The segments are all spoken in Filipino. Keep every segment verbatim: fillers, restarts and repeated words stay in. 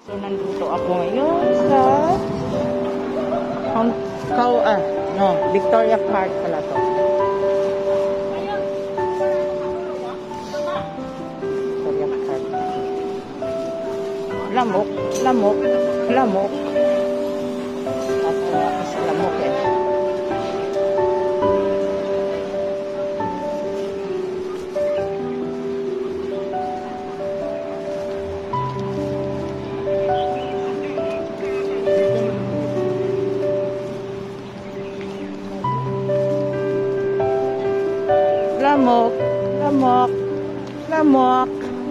So, nandito ako ngayon sa Hong Kong, ah, no, Victoria Park pala to. Victoria Park. Lamok, lamok, lamok. Ako ako sa lamok eh. Lamok, lamok, lamok.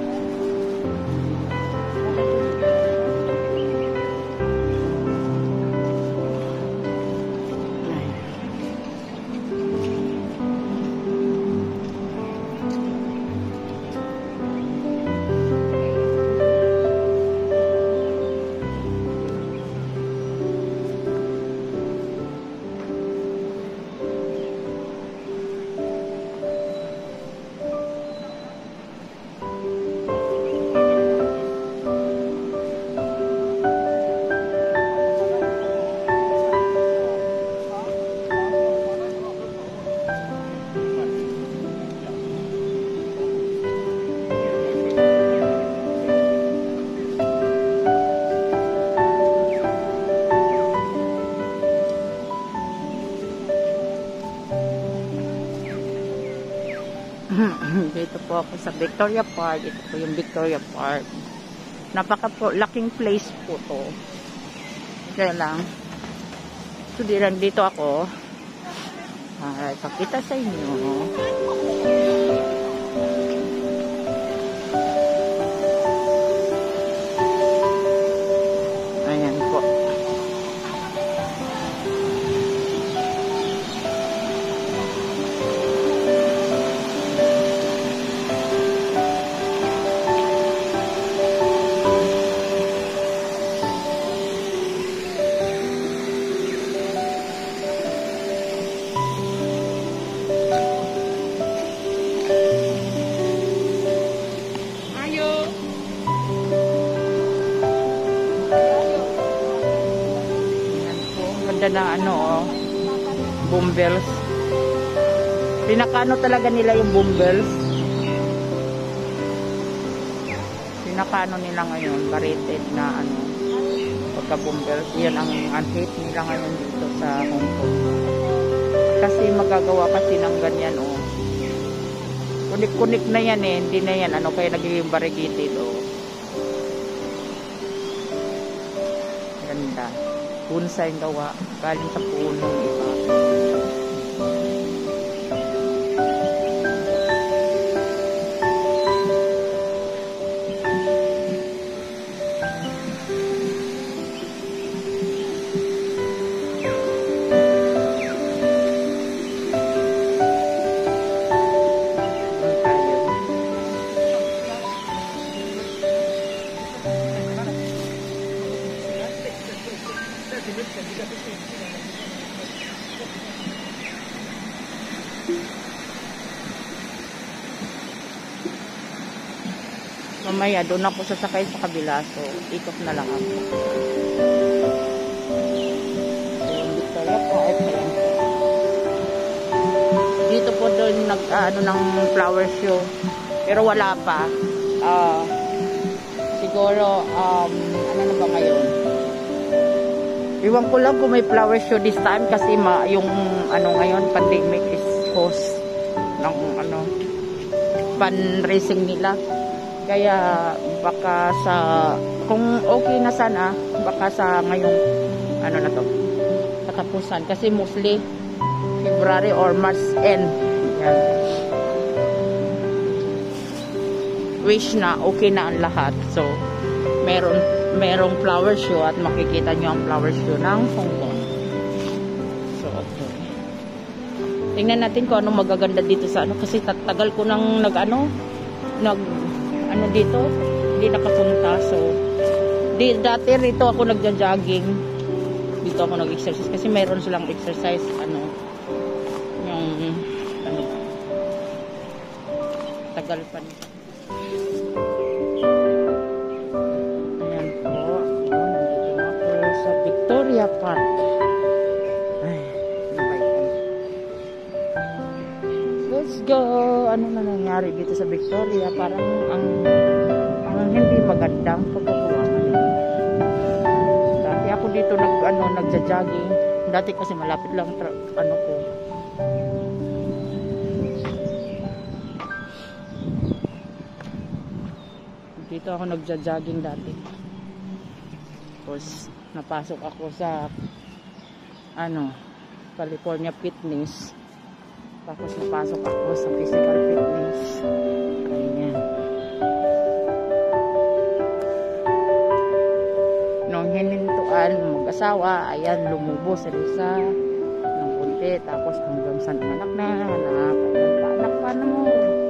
Dito po ako sa Victoria Park. Ito po yung Victoria Park. Napaka po, laking place po to. Kaya lang. So, dito ako. Para ipakita sa inyo. Ayan po. Na ano oh, boombells. Pinakano talaga nila yung boombells. Pinakano nila ngayon, barated na ano, pagka boombells. Yan ang anhit nila ngayon dito sa Hong Kong. Kasi magagawa kasi ng ganyan oh. Kunik-kunik na yan eh, hindi na yan ano, kaya nagiging variegated oh. Ganda. Bonsai yung gawa, galing sa punong iba. Mamaya doon ako sasakay sa kabila, so ikot na lang ako. Victoria Park. Dito po doon nag uh, ano ng flower show, pero wala pa. Uh, siguro um, ano na ba ngayon? Iwan ko lang kung may flower show this time kasi ma yung ano ngayon pandemic is cause ng ano fundraising nila. Kaya baka sa kung okay na sana baka sa ngayong ano na to katapusan kasi mostly February or March end. Yan. Wish na okay na ang lahat. So meron merong flower show at makikita nyo ang flower show ng Hong Kong. So okay. Tingnan natin kung anong magaganda dito sa ano kasi tatagal ko nang nag ano nag ano dito, hindi nakapunta. So, di, dati rito ako nagja-jogging. Dito ako nag-exercise kasi mayroon silang exercise ano yung ano tagal pa nito. Ayan po. Victoria Park. Ay, ano ba yan? Let's go! Ano na nangyari dito sa Victoria? Parang ang, ang hindi magandang pagkagawa ngayon. Dati ako dito nag, ano, nagja-jogging. Dati kasi malapit lang ano ko. Dito ako nagja-jogging dati. Tapos napasok ako sa ano, California Fitness. Tapos napasok ako sa physical fitness. Ayan. Nung hinintuan mag-asawa, ayan, lumubo si Risa ng konti. Tapos hanggang sa anak na, anak, anak, paano mo?